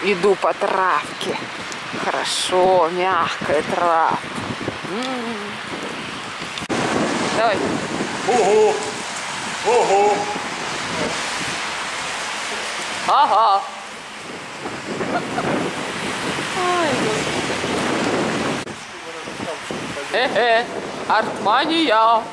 Иду по травке. Хорошо, мягкая травка. Давай. Ого! Ого! Ага. Артмания.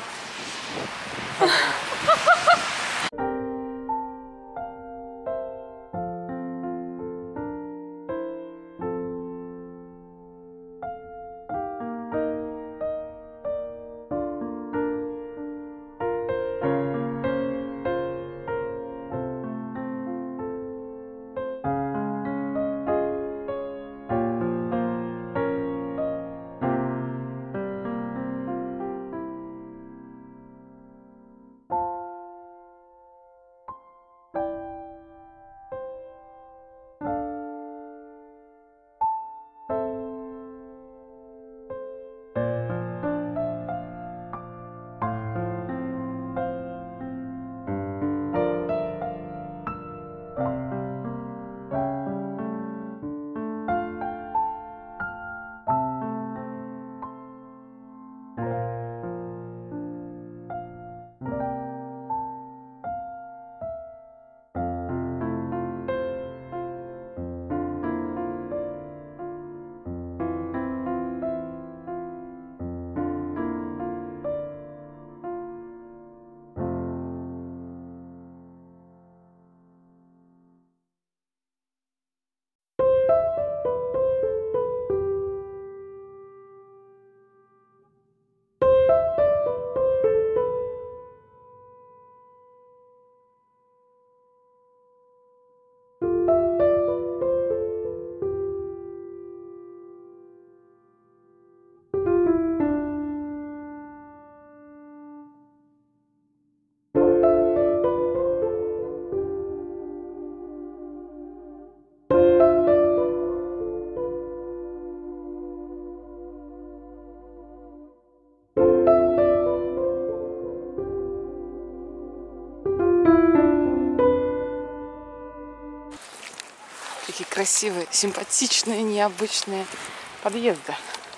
Такие красивые, симпатичные, необычные подъезды.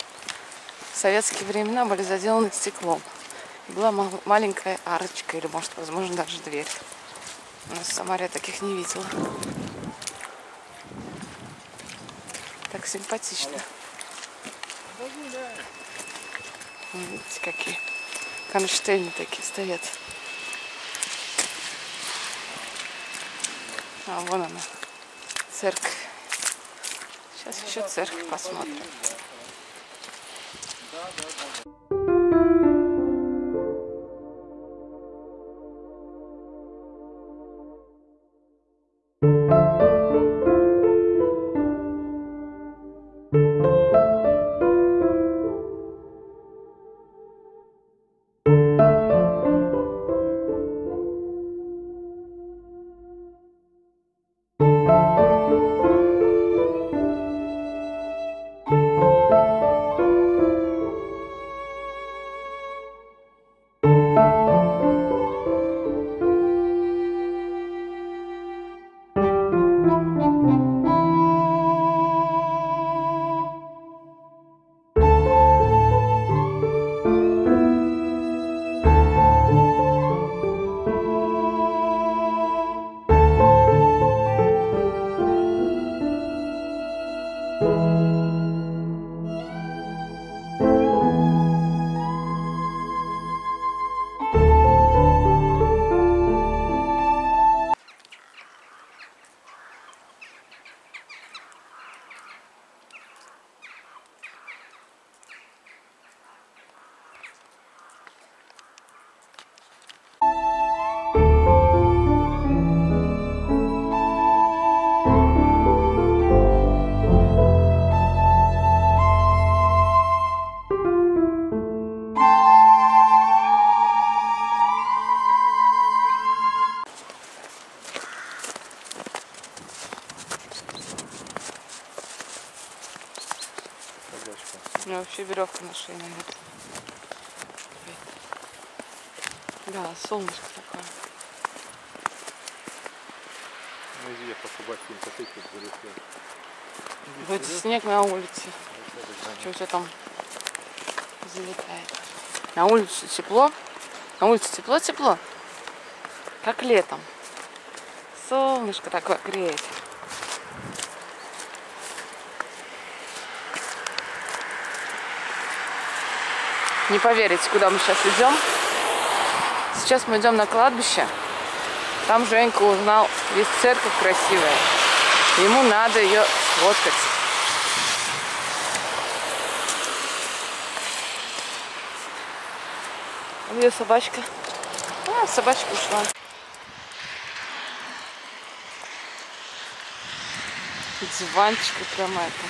В советские времена были заделаны стеклом. И была маленькая арочка, или, может, возможно, даже дверь. У нас в Самаре таких не видела. Так симпатично. Видите, какие кронштейны такие стоят. А вон она, церковь. Сейчас еще церковь посмотрим. У меня вообще веревка на шее, наверное. Да, солнышко такое. Ну, известно, что ботинка, ты тут залетел. Вроде снег на улице. Что все там залетает. На улице тепло. На улице тепло-тепло. Как летом. Солнышко такое греет. Не поверите, куда мы сейчас идем. Сейчас мы идем на кладбище. Там Женька узнал, есть церковь красивая. Ему надо ее сфоткать. Где собачка? А, собачка ушла. Диванчик прямо это.